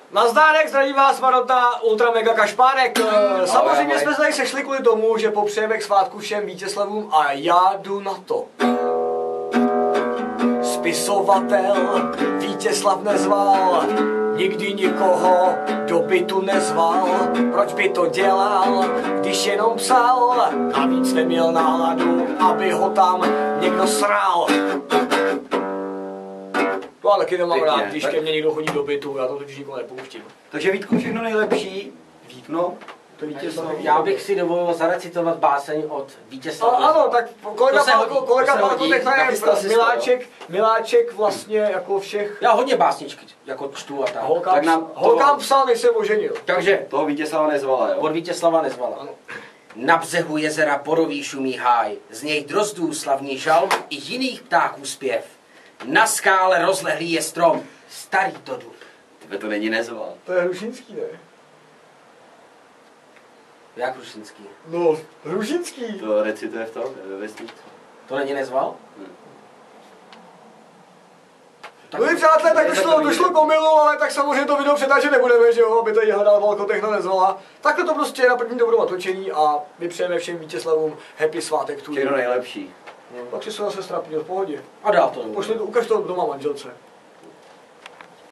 Nazdárek, zdraví vás Marota, Ultra Mega Kašpárek. Samozřejmě jsme se tady sešli kvůli tomu, že popřejeme k svátku všem Vítězslavům a já jdu na to. Spisovatel Vítězslav nezval, nikdy nikoho do bytu nezval. Proč by to dělal, když jenom psal? Navíc neměl náladu, aby ho tam někdo sral. To ale taky nemám rád, když ke mně někdo chodí do bytu, já to totiž nikoho nepouštím. Takže Vítku, všechno nejlepší. Vítno, to Vítězslav. Já bych si dovolil zarecitovat báseň od Vítězslava. Ano, tak kolega Pálko je miláček vlastně jako všech. Já hodně básničky jako čtu a tak. Holkám psal, než se oženil. Takže toho Vítězslava nezvala, jo? Od Vítězslava nezvala. Ano. Na břehu jezera Borový šumí háj, z něj drozdů slavný žalm i jiných ptáků zpěv. Na skále rozlehlý je strom, starý to dub. Tebe to není nezval. To je Hrušínský, ne? Jak Hrušínský? No, Hrušínský. To recituje v tom, ve vesnici. To není nezval? No i přátelé, tak došlo k omylu, ale tak samozřejmě to video přetáčet nebudeme, že jo, aby tady hledal Valko Techno nezvala. Takhle to prostě je na první dobrou natočení a my přejeme všem Vítězslavům happy svátek tu. Všechno nejlepší. Pak si se zase strapní v pohodě. A dál to. Ukaž to doma manželce.